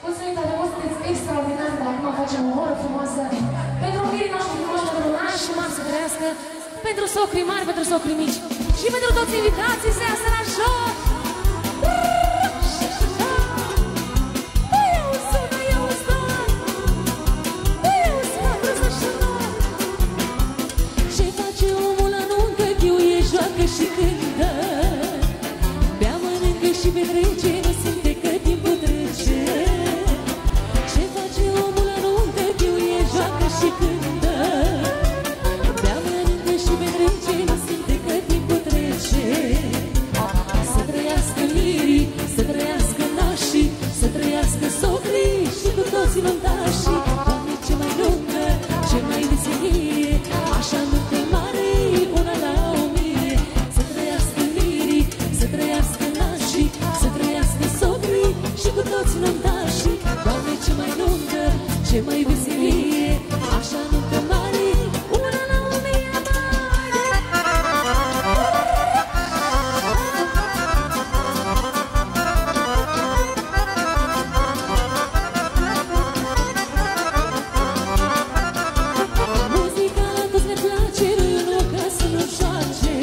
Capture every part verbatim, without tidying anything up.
Mulțumim tare mult, sunteți extraordinari, dar acum facem o oră frumoasă pentru copiii noștri frumoși, pentru nași și mari să trăiască, pentru socrii mari, pentru socrii mici și pentru toți invitații, să iasă la joc! Și cântă, bea, mănâncă și petrece, nu simte că timpul trece. Ce face omul la nuntă, chiuie, joacă și cântă, bea, mănâncă și petrece, nu simte că timpul trece. Să trăiască mirii, să trăiască nașii, să trăiască socrii și cu toți nuntașii. Doamne, ce mai lungă, ce mai veselie, așa nuntă mare, una la o mie. Să trăiască nașii, să trăiască socrii și cu toți nuntașii. Doamne, ce mai lungă, ce mai veselie, așa nuntă mare, una la o mie Muzica la toți ne place, nu-i un loc ca să nu joace.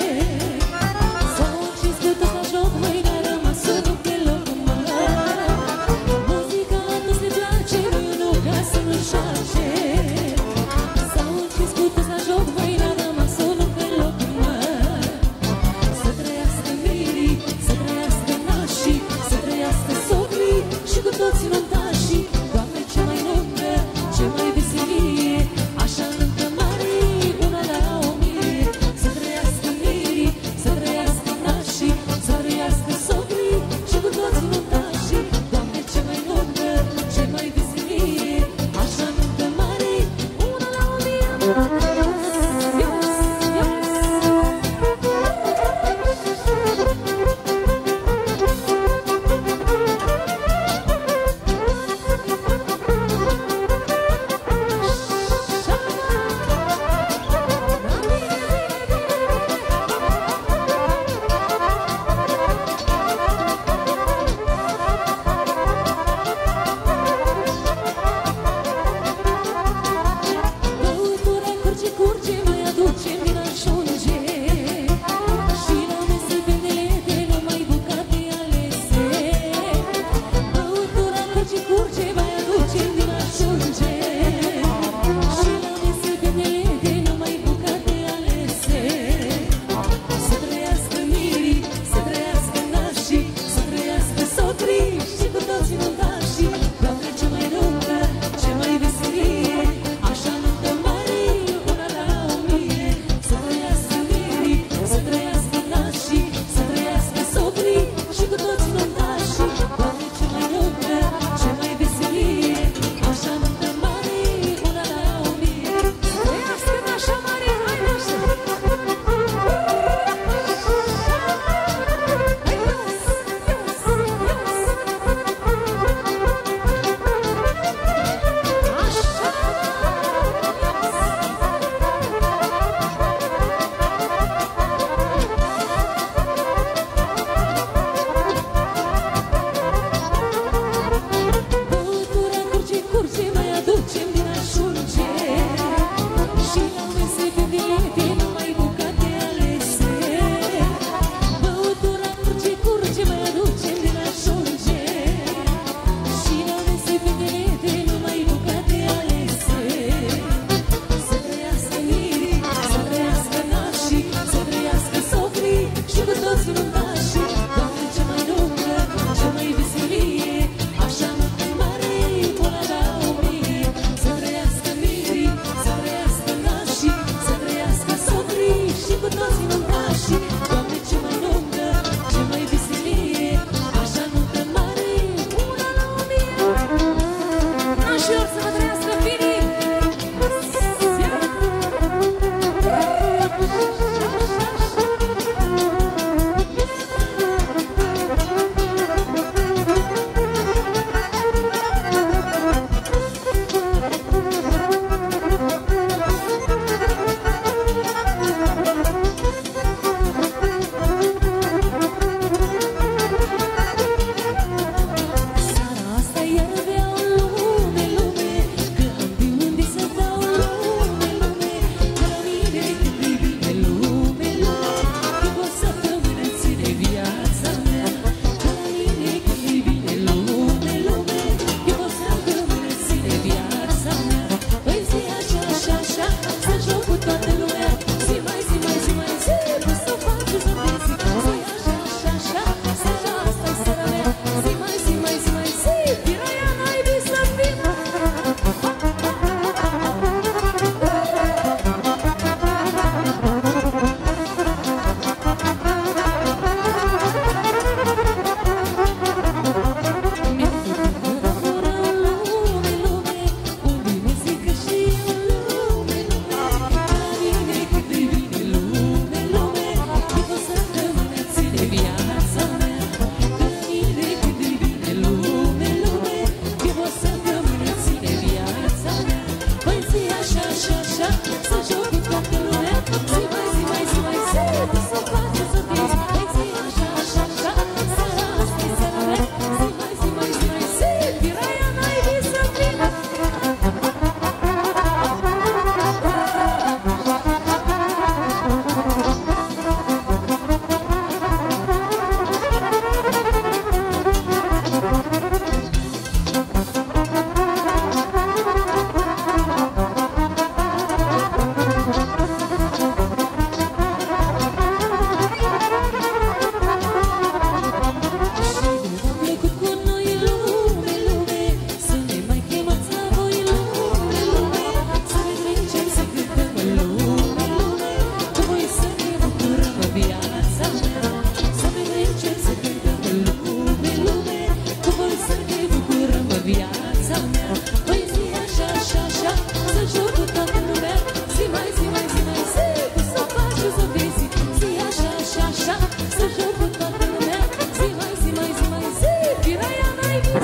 viața mea. Păi zi așa, așa, așa, să joc cu toată lumea. Zi mai, zi mai, zi mai, zi, tu să faci și să vezi. Zi așa, așa, așa, să joc cu toată lumea. Zi mai, zi mai, zi mai, zi, Piraia n-ai vis.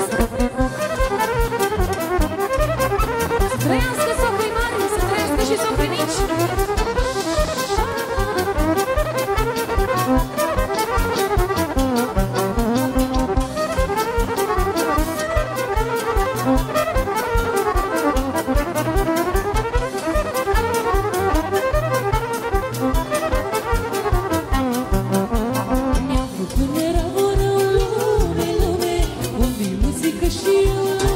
Să trăiască socrii mari, să trăiască și socrii mici. Când era voră în lume, lume, unde-i muzică și eu